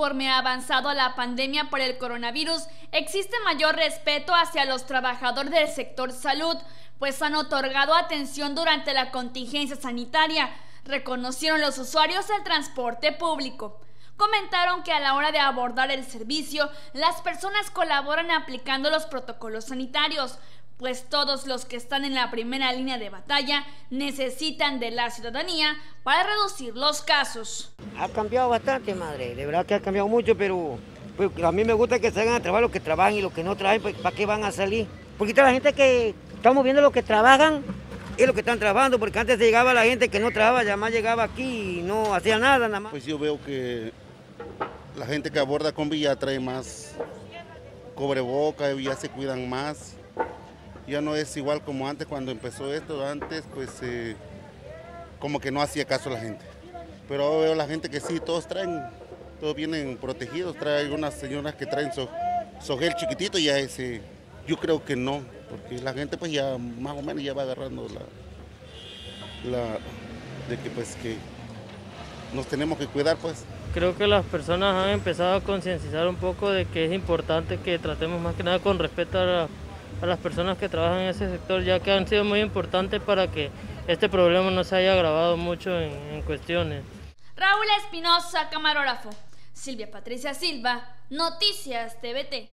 Conforme ha avanzado la pandemia por el coronavirus, existe mayor respeto hacia los trabajadores del sector salud, pues han otorgado atención durante la contingencia sanitaria, reconocieron los usuarios del transporte público. Comentaron que a la hora de abordar el servicio, las personas colaboran aplicando los protocolos sanitarios, pues todos los que están en la primera línea de batalla necesitan de la ciudadanía para reducir los casos. Ha cambiado bastante, madre, de verdad que ha cambiado mucho, pero pues, a mí me gusta que salgan a trabajar los que trabajan y los que no trabajan, pues, ¿para qué van a salir? Porque está la gente que estamos viendo los que trabajan y los que están trabajando, porque antes llegaba la gente que no trabajaba, ya más llegaba aquí y no hacía nada, nada más. Pues yo veo que la gente que aborda combi ya trae más cubreboca, ya se cuidan más. Ya no es igual como antes cuando empezó esto, antes pues como que no hacía caso a la gente. Pero ahora veo la gente que sí, todos vienen protegidos, trae algunas señoras que traen su gel chiquitito y ya ese, yo creo que no, porque la gente pues ya más o menos ya va agarrando de que pues que nos tenemos que cuidar pues. Creo que las personas han empezado a concientizar un poco de que es importante que tratemos más que nada con respeto a las personas que trabajan en ese sector, ya que han sido muy importantes para que este problema no se haya agravado mucho en cuestiones. Raúl Espinosa, camarógrafo. Silvia Patricia Silva, Noticias TVT.